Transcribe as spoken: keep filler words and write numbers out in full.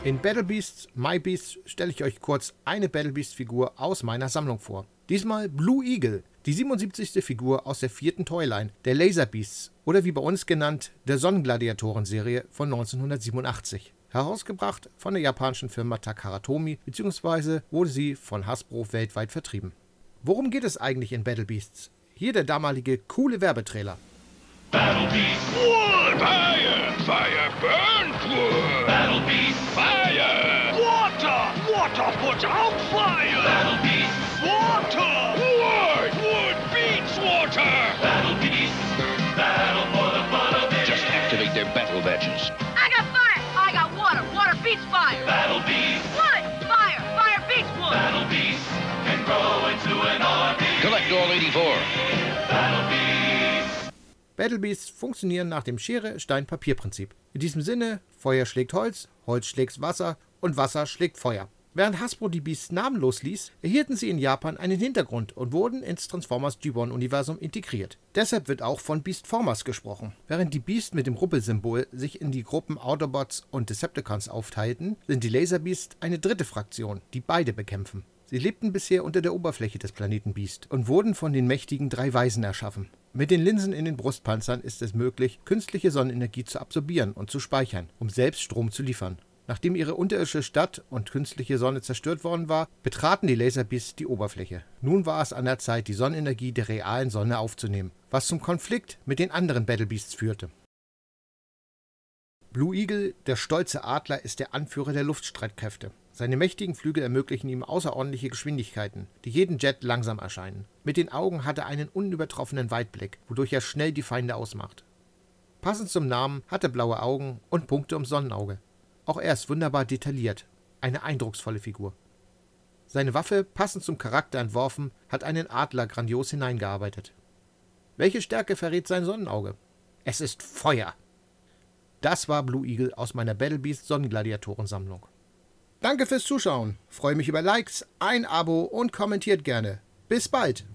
In Battle Beasts My Beasts stelle ich euch kurz eine Battle Beast Figur aus meiner Sammlung vor. Diesmal Blue Eagle, die siebenundsiebzigste Figur aus der vierten Toyline, der Laser Beasts oder wie bei uns genannt, der Sonnengladiatoren-Serie von neunzehnhundertsiebenundachtzig. Herausgebracht von der japanischen Firma Takara Tomy bzw. wurde sie von Hasbro weltweit vertrieben. Worum geht es eigentlich in Battle Beasts? Hier der damalige coole Werbetrailer. Battle Beast Wood! Fire! Fire burns wood! Battle Beast Fire! Water! Water puts out fire! Battle Beast Water! Wood! Wood beats water! Battle Beast Battle for the fun of it! Just activate their battle badges. I got fire! I got water! Water beats fire! Battle Beast Wood! Fire! Fire beats wood! Battle Beast can grow into an army! Collect all eighty-four! Battle Beast! Battle Beasts funktionieren nach dem Schere-Stein-Papier-Prinzip. In diesem Sinne, Feuer schlägt Holz, Holz schlägt Wasser und Wasser schlägt Feuer. Während Hasbro die Beasts namenlos ließ, erhielten sie in Japan einen Hintergrund und wurden ins Transformers Gibbon-Universum integriert. Deshalb wird auch von Beastformers gesprochen. Während die Beasts mit dem Ruppelsymbol sich in die Gruppen Autobots und Decepticons aufteilten, sind die Laser Beasts eine dritte Fraktion, die beide bekämpfen. Sie lebten bisher unter der Oberfläche des Planeten Beast und wurden von den mächtigen drei Weisen erschaffen. Mit den Linsen in den Brustpanzern ist es möglich, künstliche Sonnenenergie zu absorbieren und zu speichern, um selbst Strom zu liefern. Nachdem ihre unterirdische Stadt und künstliche Sonne zerstört worden war, betraten die Laserbeasts die Oberfläche. Nun war es an der Zeit, die Sonnenenergie der realen Sonne aufzunehmen, was zum Konflikt mit den anderen Battle Beasts führte. Blue Eagle, der stolze Adler, ist der Anführer der Luftstreitkräfte. Seine mächtigen Flügel ermöglichen ihm außerordentliche Geschwindigkeiten, die jedem Jet langsam erscheinen. Mit den Augen hat er einen unübertroffenen Weitblick, wodurch er schnell die Feinde ausmacht. Passend zum Namen hat er blaue Augen und Punkte ums Sonnenauge. Auch er ist wunderbar detailliert, eine eindrucksvolle Figur. Seine Waffe, passend zum Charakter entworfen, hat einen Adler grandios hineingearbeitet. Welche Stärke verrät sein Sonnenauge? Es ist Feuer! Das war Blue Eagle aus meiner Battle Beast Sonnengladiatoren-Sammlung. Danke fürs Zuschauen, freue mich über Likes, ein Abo und kommentiert gerne. Bis bald!